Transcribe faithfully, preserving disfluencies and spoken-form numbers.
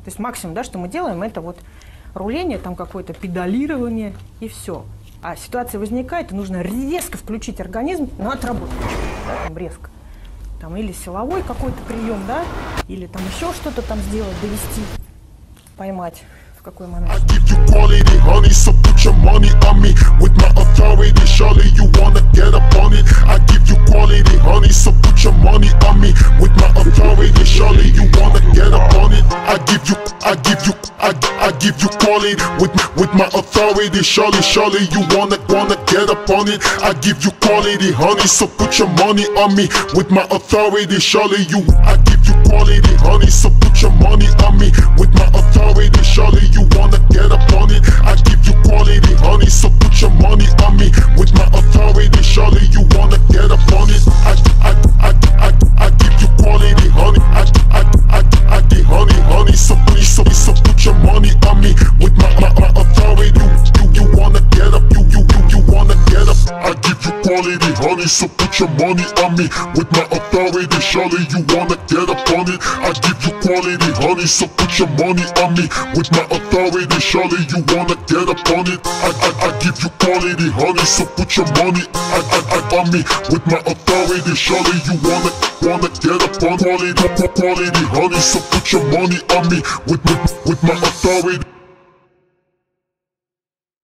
То есть максимум, да, что мы делаем, это вот руление, там какое-то педалирование и все. А ситуация возникает, и нужно резко включить организм, но отработать, да, там резко. Там или силовой какой-то прием, да, или там еще что-то там сделать, довести, поймать. В какой момент. I give you quality, honey, so put your money on me. With my authority, surely you wanna get up on it. I give you quality, honey, so put your money on me. With my authority, surely you wanna get up on it. I give you, I give you, I, I give you quality. With with my authority, surely, surely you wanna wanna get up on it. I give you quality, honey, so put your money on me. With my authority, surely you. I give you quality, honey, so put your money on me. With my authority, surely you wanna get up on it. I give you quality, honey, so put your money on me. With my authority, surely you wanna get up on it. I, I, I, I, I give you quality, honey. I, I, I, I give honey, honey, so please, so, so put your money on me. With my, my, my authority, you, you, you wanna get up, you, you, you, you wanna get up. I give you quality, honey, so put your money on me. With my authority, surely you wanna get up on it. I give you quality, honey, so put your money on me. With my authority, surely you wanna get up on it. I, I, I give you quality, honey, so put your money I, I, I, on me. With my authority, surely you wanna wanna get up on quality, quality, honey, so put your money on me. With, with, with my authority.